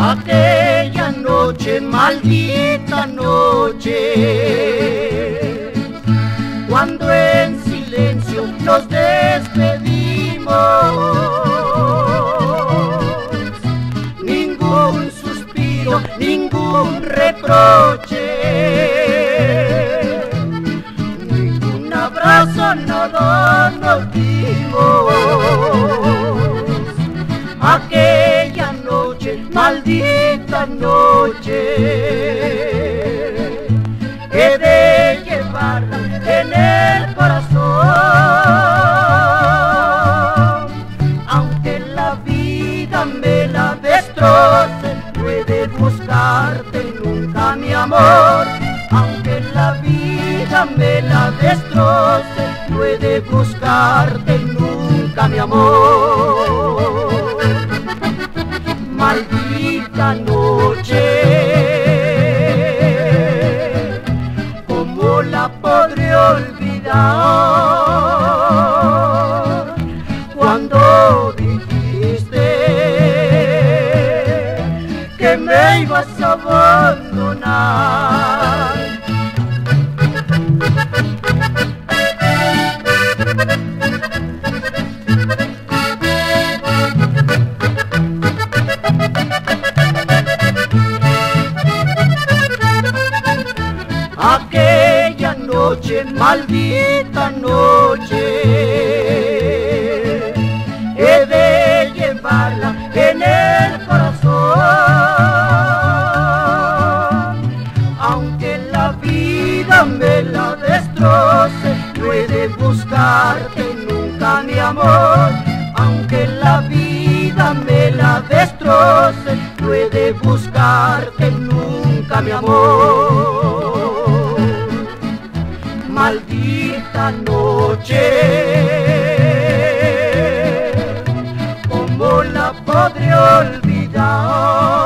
Aquella noche, maldita noche, cuando en silencio nos despedimos, ningún suspiro, ningún reproche, ningún abrazo, nada nos dimos. Aquella noche, maldita noche, he de llevarla en el corazón. Aunque la vida me la destroce, no he de buscarte nunca, mi amor. Aunque la vida me la destroce, no he de buscarte nunca, mi amor. Maldita noche, ¿cómo la podré olvidar? Cuando dijiste que me ibas a abandonar. Aquella noche, maldita noche, he de llevarla en el corazón. Aunque la vida me la destroce, no he de buscarte nunca, mi amor. Aunque la vida me la destroce, no he de buscarte nunca, mi amor. Maldita noche, ¿cómo la podré olvidar?